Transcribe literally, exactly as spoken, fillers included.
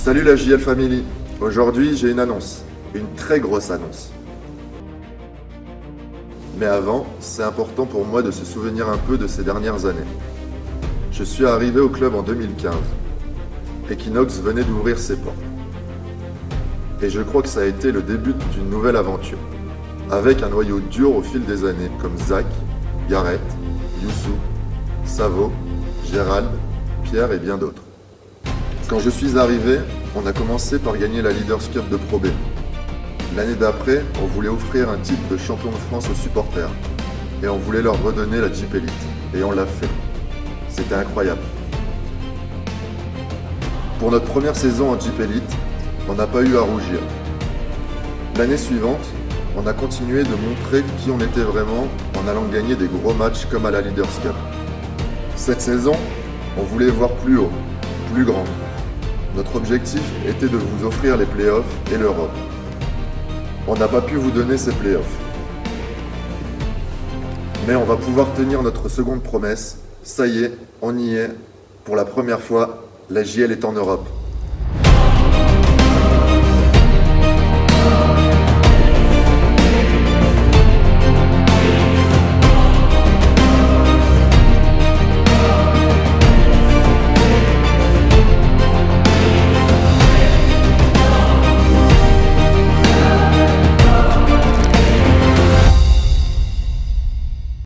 Salut la J L Family. Aujourd'hui j'ai une annonce, une très grosse annonce. Mais avant, c'est important pour moi de se souvenir un peu de ces dernières années. Je suis arrivé au club en deux mille quinze. Equinox venait d'ouvrir ses portes. Et je crois que ça a été le début d'une nouvelle aventure, avec un noyau dur au fil des années comme Zach, Gareth, Youssou, Savo, Gérald, Pierre et bien d'autres. Quand je suis arrivé, on a commencé par gagner la Leaders Cup de Pro B. L'année d'après, on voulait offrir un titre de champion de France aux supporters. Et on voulait leur redonner la Jeep Elite. Et on l'a fait. C'était incroyable. Pour notre première saison en Jeep Elite, on n'a pas eu à rougir. L'année suivante, on a continué de montrer qui on était vraiment en allant gagner des gros matchs comme à la Leaders Cup. Cette saison, on voulait voir plus haut, plus grand. Notre objectif était de vous offrir les playoffs et l'Europe. On n'a pas pu vous donner ces playoffs. Mais on va pouvoir tenir notre seconde promesse. Ça y est, on y est. Pour la première fois, la J L est en Europe.